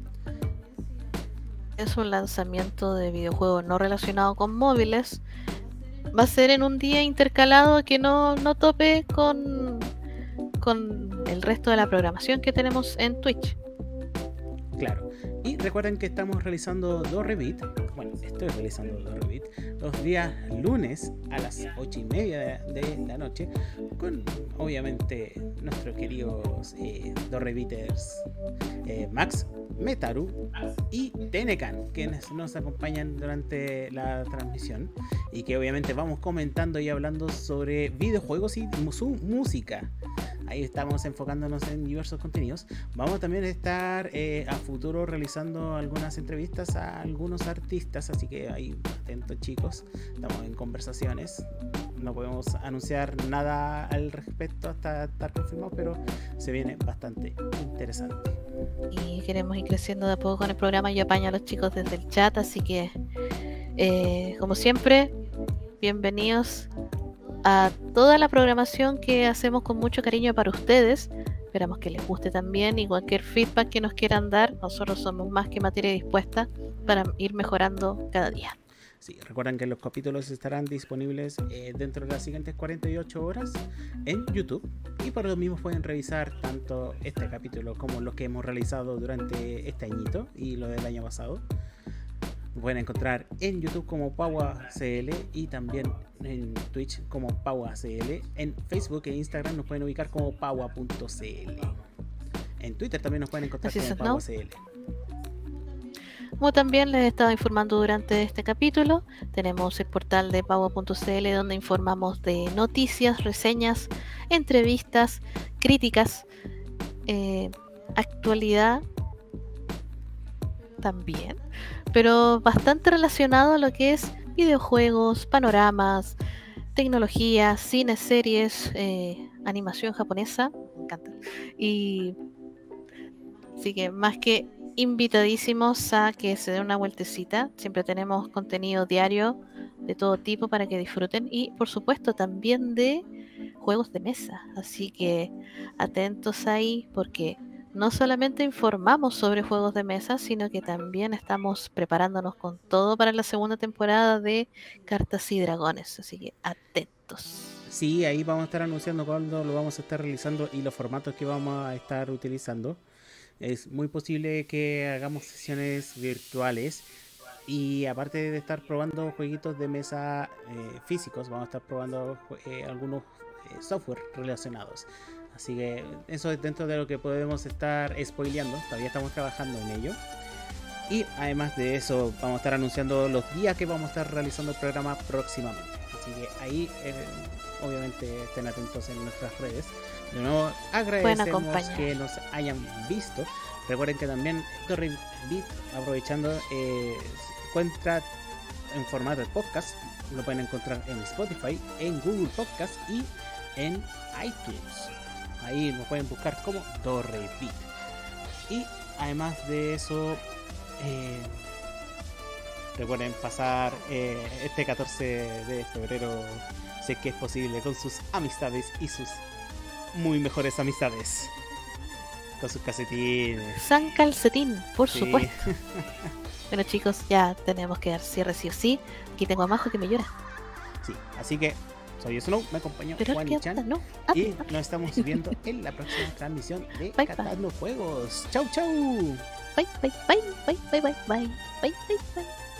Es un lanzamiento de videojuego no relacionado con móviles. Va a ser en un día intercalado que no tope con el resto de la programación que tenemos en Twitch. Claro. Y recuerden que estamos realizando dos reviews. Bueno, estoy realizando dos reviews los días lunes a las 8:30 de la noche. Con obviamente nuestros queridos dos reviewers Max, Metaru y Tenecan, quienes nos acompañan durante la transmisión. Y que obviamente vamos comentando y hablando sobre videojuegos y su música. Ahí estamos enfocándonos en diversos contenidos. Vamos también a estar a futuro realizando algunas entrevistas a algunos artistas, así que ahí atentos chicos, estamos en conversaciones. No podemos anunciar nada al respecto hasta estar confirmado, pero se viene bastante interesante. Y queremos ir creciendo de a poco con el programa. Yo apaño a los chicos desde el chat, así que como siempre, bienvenidos a toda la programación que hacemos con mucho cariño para ustedes. Esperamos que les guste también y cualquier feedback que nos quieran dar, nosotros somos más que materia dispuesta para ir mejorando cada día. Sí, recuerden que los capítulos estarán disponibles dentro de las siguientes 48 horas en YouTube y por lo mismo pueden revisar tanto este capítulo como los que hemos realizado durante este añito y lo del año pasado. Pueden encontrar en YouTube como PauaCL y también en Twitch como PauaCL. En Facebook e Instagram nos pueden ubicar como paua.cl. En Twitter también nos pueden encontrar como PauaCL. Como también les he estado informando durante este capítulo, tenemos el portal de paua.cl donde informamos de noticias, reseñas, entrevistas, críticas, actualidad también, pero bastante relacionado a lo que es videojuegos, panoramas, tecnología, cine, series, animación japonesa, me encanta. Y así que más que invitadísimos a que se den una vueltecita. Siempre tenemos contenido diario de todo tipo para que disfruten y por supuesto también de juegos de mesa. Así que atentos ahí porque no solamente informamos sobre juegos de mesa, sino que también estamos preparándonos con todo para la segunda temporada de Cartas y Dragones. Así que atentos. Sí, ahí vamos a estar anunciando cuándo lo vamos a estar realizando y los formatos que vamos a estar utilizando. Es muy posible que hagamos sesiones virtuales y aparte de estar probando jueguitos de mesa físicos, vamos a estar probando algunos software relacionados. Así que eso es dentro de lo que podemos estar spoileando. Todavía estamos trabajando en ello. Y además de eso, vamos a estar anunciando los días que vamos a estar realizando el programa próximamente. Así que ahí, obviamente, estén atentos en nuestras redes. De nuevo, agradecemos que nos hayan visto. Recuerden que también Torre Beat, aprovechando, encuentra en formato de podcast. Lo pueden encontrar en Spotify, en Google Podcast y en iTunes. Ahí nos pueden buscar como Torre Beat. Y además de eso, recuerden pasar este 14 de febrero, si es que es posible, con sus amistades y sus muy mejores amistades. Con sus calcetines. San Calcetín, por supuesto. Bueno, chicos, ya tenemos que dar cierre sí o sí. Aquí tengo a Majo que me llora. Sí, así que soy Snow, me acompañó Juan y Chan. No. Y nos estamos viendo en la próxima transmisión de Catando Juegos. Chau, chau. Bye, bye, bye, bye, bye, bye, bye, bye, bye, bye.